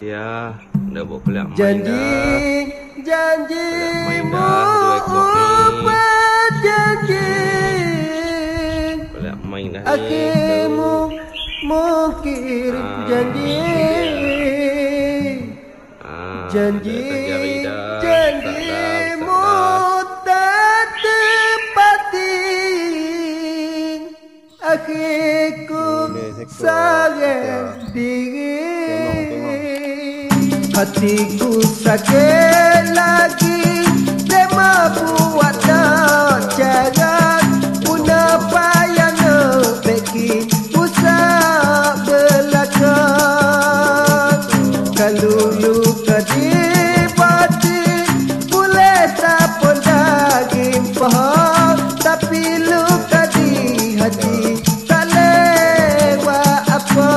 Ya, dah buat pelak main Janji, janji berjanji. Pelak main dah akhirmu mungkir janji. Janjimu tak tepati. Akhirku sakit diri. Hatiku sakit lagi. Tema buat jangan guna payah bikin usah belakang. Kalau luka di batin boleh tak pun daging faham, tapi luka di hati tak lewat apa.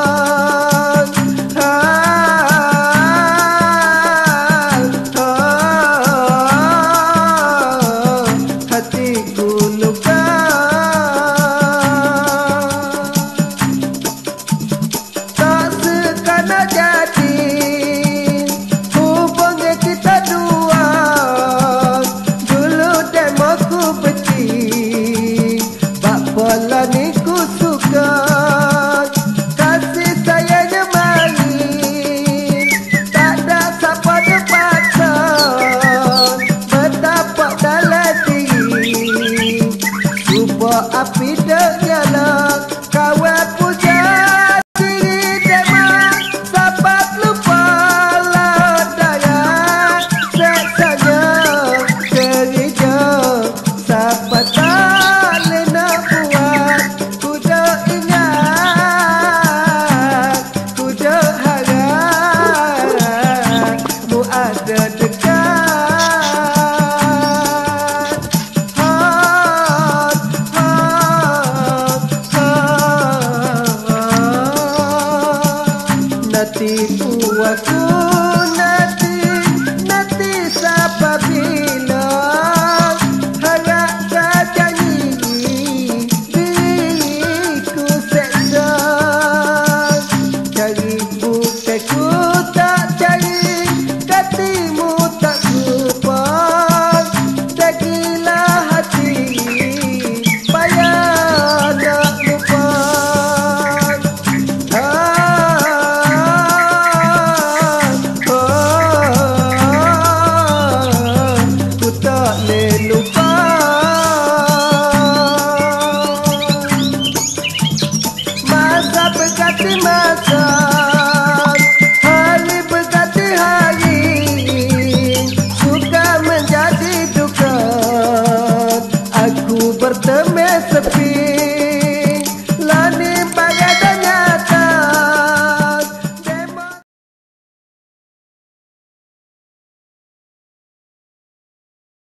Api dah nyala, kawan puja diri demam, sahabat lupa daya seksanya gereja, sahabat tak lena buat, ku dah ingat, ku dah harap, mu ada dekat. Tipu aku